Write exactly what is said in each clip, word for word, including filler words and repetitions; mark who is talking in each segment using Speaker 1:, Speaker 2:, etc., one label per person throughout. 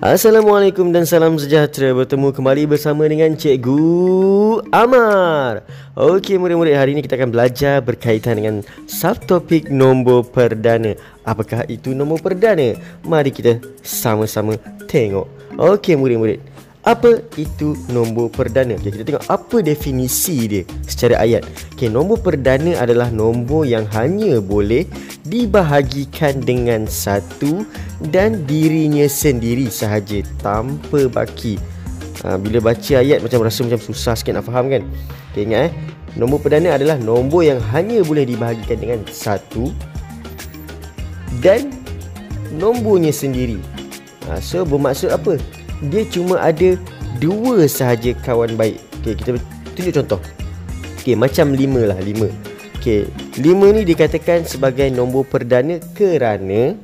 Speaker 1: Assalamualaikum dan salam sejahtera. Bertemu kembali bersama dengan Cikgu Amar. Okey murid-murid, hari ini kita akan belajar berkaitan dengan subtopik nombor perdana. Apakah itu nombor perdana? Mari kita sama-sama tengok. Okey murid-murid, apa itu nombor perdana? Okay, kita tengok apa definisi dia secara ayat. Okay, nombor perdana adalah nombor yang hanya boleh dibahagikan dengan satu dan dirinya sendiri sahaja tanpa baki. ha, Bila baca ayat macam rasa macam susah sikit nak faham kan. Okay, ingat eh, nombor perdana adalah nombor yang hanya boleh dibahagikan dengan satu dan nombornya sendiri. ha, So bermaksud apa? Dia cuma ada dua sahaja kawan baik. Okay, kita tunjuk contoh. Okay, macam lima lah, lima. Okay, lima ni dikatakan sebagai nombor perdana kerana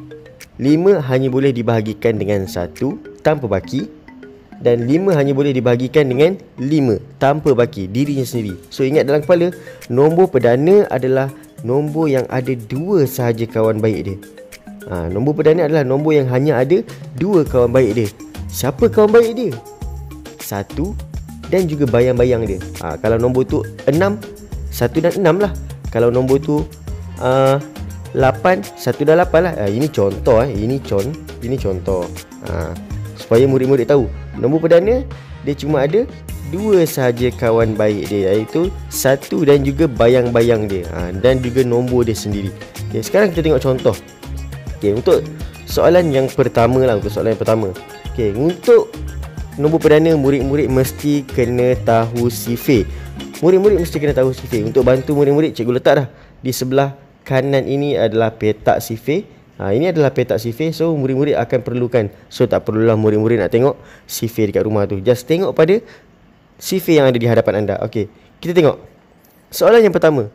Speaker 1: lima hanya boleh dibahagikan dengan satu tanpa baki, dan lima hanya boleh dibahagikan dengan lima tanpa baki, dirinya sendiri. So ingat dalam kepala, nombor perdana adalah nombor yang ada dua sahaja kawan baik dia. ha, Nombor perdana adalah nombor yang hanya ada dua kawan baik dia. Siapa kawan baik dia? Satu dan juga bayang-bayang dia. ha, Kalau nombor tu enam, satu dan enam lah. Kalau nombor tu uh, lapan, satu dan lapan lah. ha, Ini contoh eh. Ini con, ini contoh. ha, Supaya murid-murid tahu, nombor perdana dia cuma ada dua sahaja kawan baik dia, iaitu satu dan juga bayang-bayang dia. ha, Dan juga nombor dia sendiri. okay, Sekarang kita tengok contoh. okay, Untuk soalan yang pertama lah, Untuk soalan yang pertama. Okay, untuk nombor perdana, murid-murid mesti kena tahu sifir. Murid-murid mesti kena tahu sifir. Untuk bantu murid-murid, cikgu letak dah di sebelah kanan ini adalah petak sifir. ha, Ini adalah petak sifir. So murid-murid akan perlukan. So tak perlulah murid-murid nak tengok sifir dekat rumah tu. Just tengok pada sifir yang ada di hadapan anda. Okey, kita tengok soalan yang pertama.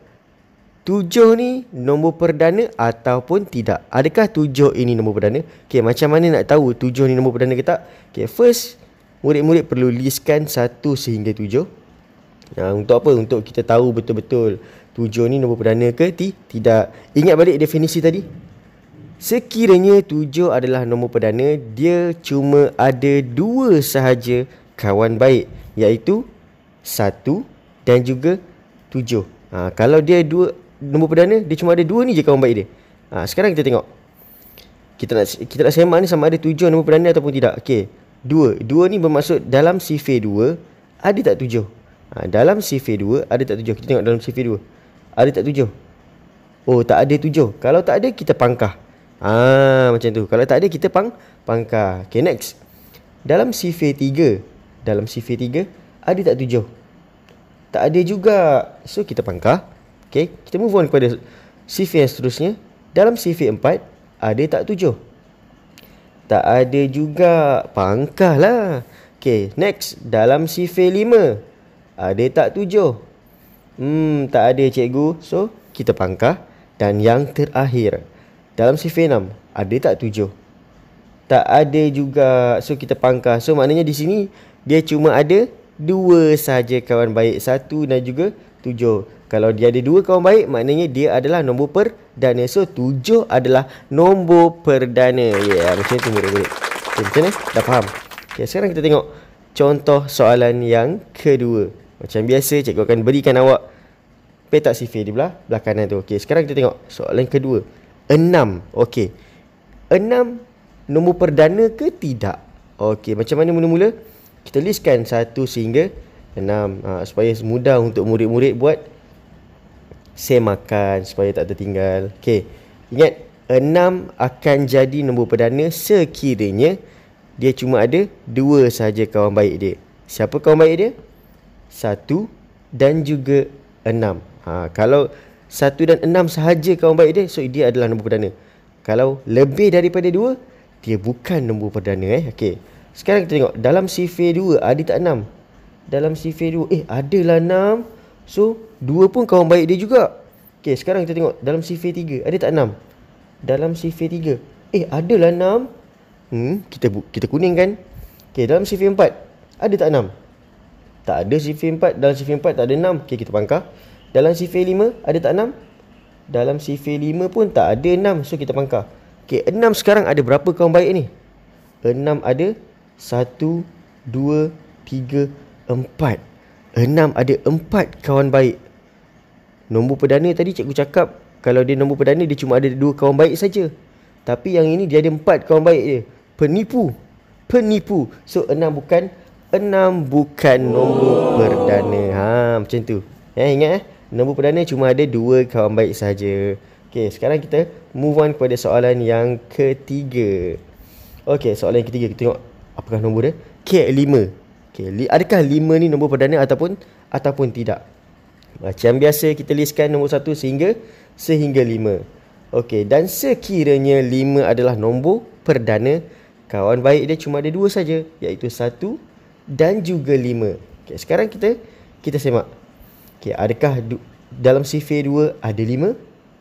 Speaker 1: Tujuh ni nombor perdana ataupun tidak? Adakah tujuh ini nombor perdana? Okey, macam mana nak tahu tujuh ni nombor perdana ke tak? Okey, first murid-murid perlu listkan satu sehingga tujuh. Ha, untuk apa? Untuk kita tahu betul-betul tujuh ni nombor perdana ke ti? tidak. Ingat balik definisi tadi. Sekiranya tujuh adalah nombor perdana, dia cuma ada dua sahaja kawan baik, iaitu satu dan juga tujuh. Ha, kalau dia dua nombor perdana, dia cuma ada dua ni je kawan baik dia. ha, Sekarang kita tengok, Kita nak kita nak semak ni sama ada tujuh nombor perdana ataupun tidak. Okey, dua. Dua ni bermaksud dalam sifir dua ada tak tujuh? Ha, dalam sifir dua ada tak tujuh? Kita tengok dalam sifir dua ada tak tujuh? Oh, tak ada tujuh. Kalau tak ada, kita pangkah. Ah, macam tu. Kalau tak ada, kita pang pangkah. Okay, next. Dalam sifir tiga, dalam sifir tiga ada tak tujuh? Tak ada juga. So kita pangkah. Okay, kita move on kepada sifir yang seterusnya. Dalam sifir empat ada tak tujuh? Tak ada juga. Pangkah lah. Okay, next. Dalam sifir lima ada tak tujuh? Hmm, tak ada cikgu. So kita pangkah. Dan yang terakhir, dalam sifir enam ada tak tujuh? Tak ada juga. So kita pangkah. So maknanya di sini dia cuma ada dua sahaja kawan baik, satu dan juga tujuh. Kalau dia ada dua kawan baik, maknanya dia adalah nombor perdana. So tujuh adalah nombor perdana. Ya, yeah, macam tu murid-murid. Okay, macam mana? Dah faham? Okay, sekarang kita tengok contoh soalan yang kedua. Macam biasa, cikgu akan berikan awak petak sifir di belah, belah kanan tu. Okey, sekarang kita tengok soalan kedua. enam. Okey. enam nombor perdana ke tidak? Okey, macam mana mula-mula? Kita listkan satu sehingga enam. Ha, supaya mudah untuk murid-murid buat semakan, supaya tak tertinggal. Okey. Ingat, enam akan jadi nombor perdana sekiranya dia cuma ada dua sahaja kawan baik dia. Siapa kawan baik dia? Satu dan juga enam. Ha, kalau satu dan enam sahaja kawan baik dia, so dia adalah nombor perdana. Kalau lebih daripada dua, dia bukan nombor perdana. eh. Okey. Sekarang kita tengok dalam sifir dua ada tak enam? Dalam sifir dua, eh adalah enam. So dua pun kawan baik dia juga. Okey, sekarang kita tengok dalam sifir tiga ada tak enam? Dalam sifir tiga, eh adalah enam. Hmm, kita kita kuningkan. Okey, dalam sifir empat ada tak enam? Tak ada sifir empat. Dalam sifir empat tak ada enam. Okey, kita pangkah. Dalam sifir lima ada tak enam? Dalam sifir lima pun tak ada enam. So kita pangkah. Okey, enam sekarang ada berapa kawan baik ni? enam ada satu, dua, tiga, empat. enam ada empat kawan baik. Nombor perdana tadi cikgu cakap kalau dia nombor perdana dia cuma ada dua kawan baik saja. Tapi yang ini dia ada empat kawan baik dia. Penipu. Penipu. So enam bukan enam bukan nombor perdana. Ha, macam tu. Eh, ingat eh, nombor perdana cuma ada dua kawan baik saja. Okey, sekarang kita move on kepada soalan yang ketiga. Okey, soalan yang ketiga kita tengok apakah nombor dia? Okey, lima. Okey, adakah lima ni nombor perdana ataupun ataupun tidak? Macam biasa kita listkan nombor satu sehingga sehingga lima. Okey, dan sekiranya lima adalah nombor perdana, kawan baik dia cuma ada dua saja, iaitu satu dan juga lima. Okey, sekarang kita kita semak. Okey, adakah dalam sifir dua ada lima?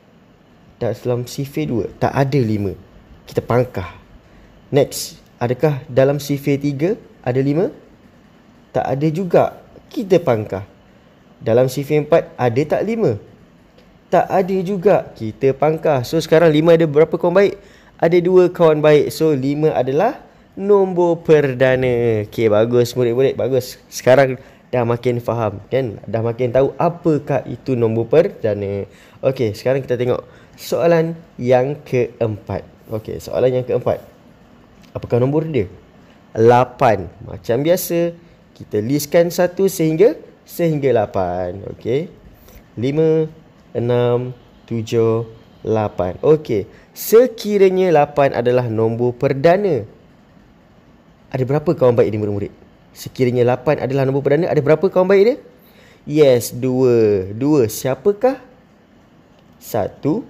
Speaker 1: Dalam sifir dua tak ada lima. Kita pangkah. Next, adakah dalam sifir tiga ada lima? Tak ada juga. Kita pangkah. Dalam sifir empat ada tak lima? Tak ada juga. Kita pangkah. So sekarang lima ada berapa kawan baik? Ada dua kawan baik. So lima adalah nombor perdana. Okey, bagus murid-murid, bagus. Sekarang dah makin faham kan? Dah makin tahu apakah itu nombor perdana. Okey, sekarang kita tengok soalan yang keempat. Okey, soalan yang keempat. Apakah nombor dia? lapan. Macam biasa, kita listkan satu sehingga sehingga lapan. Okey. lima, enam, tujuh, lapan. Okey. Sekiranya lapan adalah nombor perdana, ada berapa kawan baik dia murid-murid? Sekiranya lapan adalah nombor perdana, ada berapa kawan baik dia? Yes, dua. Dua. Siapakah? Satu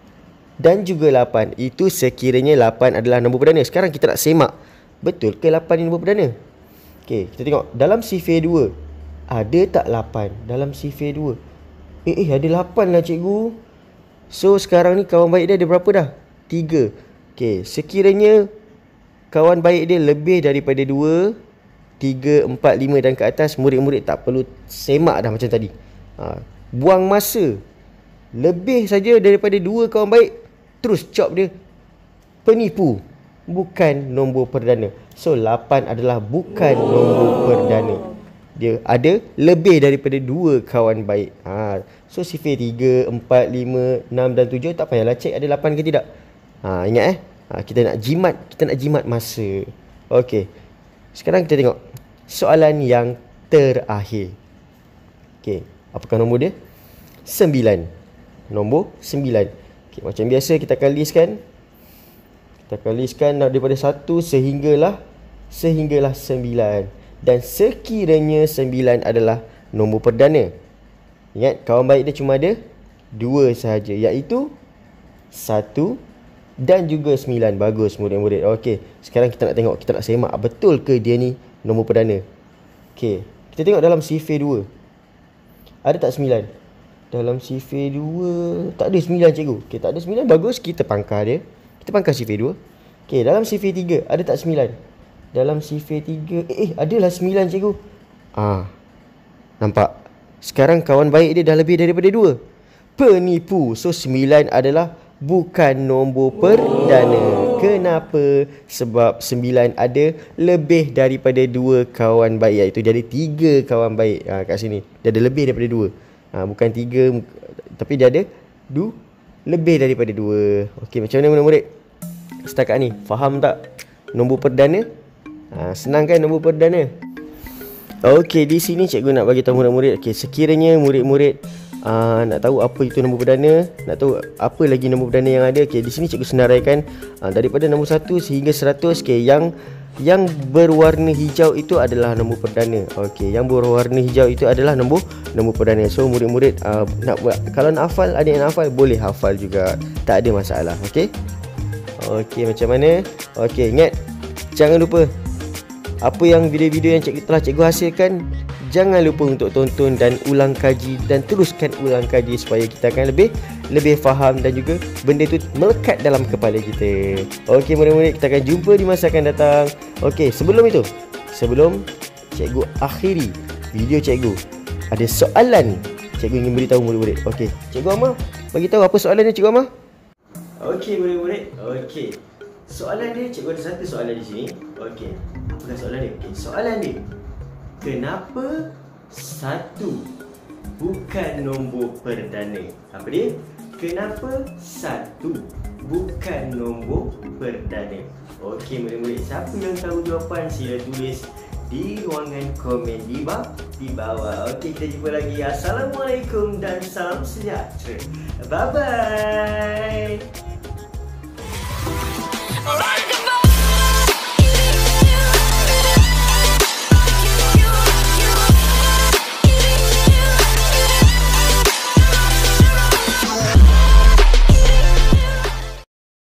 Speaker 1: dan juga lapan. Itu sekiranya lapan adalah nombor perdana. Sekarang kita nak semak, betul ke lapan ni nombor perdana? Okey, kita tengok dalam sifir dua ada tak lapan? Dalam sifir dua Eh, eh ada lapan lah cikgu. So sekarang ni kawan baik dia ada berapa dah? tiga. Okey, sekiranya kawan baik dia lebih daripada dua, tiga, empat, lima dan ke atas, murid-murid tak perlu semak dah macam tadi. ha, Buang masa. Lebih saja daripada dua kawan baik, terus cop dia. Penipu. Bukan nombor perdana. So lapan adalah bukan nombor perdana. Dia ada lebih daripada dua kawan baik. ha, So sifir tiga, empat, lima, enam dan tujuh tak payahlah cek ada lapan ke tidak. ha, Ingat eh ha, Kita nak jimat Kita nak jimat masa. Okey, sekarang kita tengok soalan yang terakhir. Okey, apakah nombor dia? sembilan. Nombor sembilan. Okey, macam biasa kita akan listkan. Kita akan listkan daripada satu sehinggalah Sehinggalah sembilan. Dan sekiranya sembilan adalah nombor perdana, ingat kawan baik dia cuma ada dua sahaja, iaitu satu dan juga sembilan. Bagus murid-murid. Okey, sekarang kita nak tengok, kita nak semak betul ke dia ni nombor perdana. Okey, kita tengok dalam sifir dua ada tak sembilan? Dalam sifir dua tak ada sembilan cikgu. Okey, tak ada sembilan. Bagus, kita pangkah dia. Kita pangkah sifir dua. Okey, dalam sifir tiga ada tak sembilan? Dalam sifir tiga Eh, eh adalah sembilan cikgu. Ah, nampak? Sekarang kawan baik dia dah lebih daripada dua. Penipu. So sembilan adalah bukan nombor perdana. Kenapa? Sebab sembilan ada lebih daripada dua kawan baik, iaitu dia ada tiga kawan baik. ha, Kat sini dia ada lebih daripada dua. ha, Bukan tiga, tapi dia ada du, lebih daripada dua. Okey, macam mana murid-murid? Setakat ni faham tak nombor perdana? Ha, senang kan nombor perdana? Okey, di sini cikgu nak bagi tahu murid-murid. Okey, sekiranya murid-murid uh, nak tahu apa itu nombor perdana, nak tahu apa lagi nombor perdana yang ada. Okey, di sini cikgu senaraikan uh, daripada nombor satu sehingga seratus. Okey, yang yang berwarna hijau itu adalah nombor perdana. Okey, yang berwarna hijau itu adalah nombor nombor perdana. So murid-murid uh, nak buat, kalau nak hafal, ada yang nak hafal, boleh hafal juga, tak ada masalah. Okey. Okey, macam mana? Okey, ingat, jangan lupa apa yang video-video yang cikgu telah cikgu hasilkan, jangan lupa untuk tonton dan ulang kaji, dan teruskan ulang kaji supaya kita akan lebih lebih faham dan juga benda tu melekat dalam kepala kita. Okey murid-murid, kita akan jumpa di masa akan datang. Okey, sebelum itu, sebelum cikgu akhiri video cikgu, ada soalan cikgu ingin beritahu murid-murid. Okey, cikgu Amar bagi tahu apa soalannya cikgu Amar? Okey murid-murid. Okey. Soalan dia, cikgu ada satu soalan di sini. Okey, apakah soalan dia? Okay. Soalan dia, kenapa satu bukan nombor perdana? Apa dia? Kenapa satu bukan nombor perdana? Okey murid-murid, siapa yang tahu jawapan sila tulis di ruangan komen di bawah. Di bawah. Okey, kita jumpa lagi. Assalamualaikum dan salam sejahtera. Bye bye.